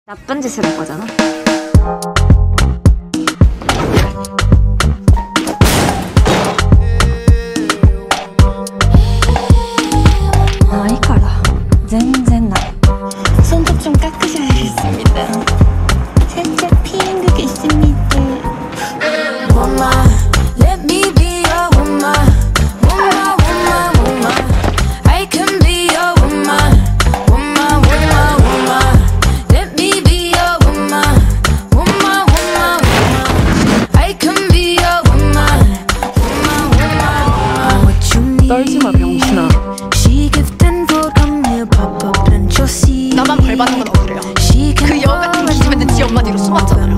나쁜 짓을 한 거잖아. 나이가라. 全然ない. 손톱 좀 깎으셔야겠습니다. 살짝 피인 것 같습니다. Woman, let me be your woman. Woman, woman, woman. I can be your woman. Woman, woman, woman. Let me be your woman. Woman, woman, woman. I can be your woman. Woman, woman, woman. What you need? 떨지마 병신아. She give 10 for come here, pop up, plant your seed. 나만 벌받는 건 억울해요. 그 여우 같은 기집애는 지 엄마 뒤로 숨었잖아요.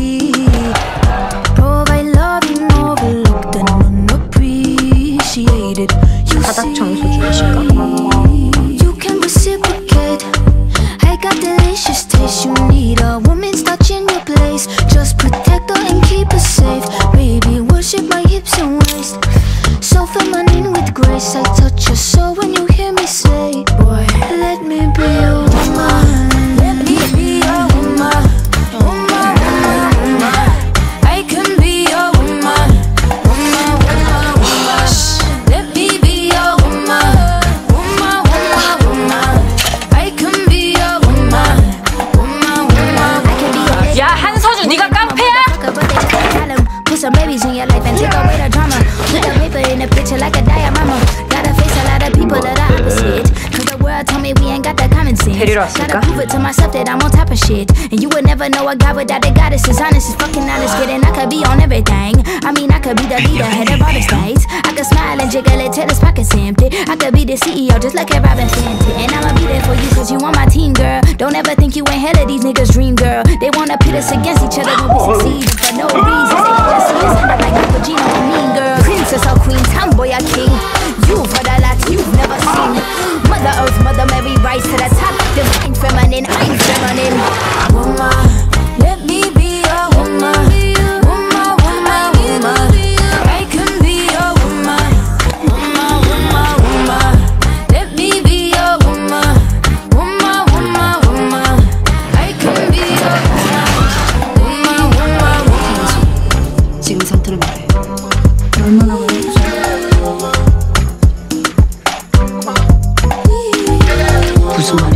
바닥 청소 중이실까? You can reciprocate. I got delicious taste. You need a woman's touch in your place. Just protect her and keep her safe. Baby, worship my hips and waist. So feminine with grace. I touch your soul when you hear me say, boy, let me be your woman. Let me be your woman. Woman, woman, woman. I can be your woman. Woman, woman, woman. Let me be your woman. Woman, woman, woman. I can be your woman. Woman, woman. 야 한서주 네가 깡패야? Put some babies in your life and take away the drama. Put the paper in the picture like a diorama. Gotta face a lot of people that are opposite. Cause the world told me we ain't got the common sense. 데리러 왔을까? Gotta prove it to myself that I'm on top of shit. And you would never know a guy without a goddess is honest as fucking honest. Kidding, I could be on everything. I mean, I could be the leader, head of all the states. I could smile and jiggle it till his pockets empty. I could be the CEO just like a Robin Fenty. And I'ma be there for you cause you on my team, girl. Don't ever think you ain't hell of these niggas' dream, girl. They wanna pit us against each other when we succeed for no reason. They just see us under like Uncle Gino and Mean Girl. Princess or queen, tomboy or king. You've heard a lot you've never seen. Mother Earth, Mother Mary, rise to the top. Divine feminine, I'm feminine. Woman, let me be your woman. Woman, woman, woman. I can be your woman. Woman, woman, woman. Let me be your woman. Woman, woman, woman. I can be your woman. Woman, woman, woman. 지금 상태를 말해. 얼마나 걸렸지? 무슨 말?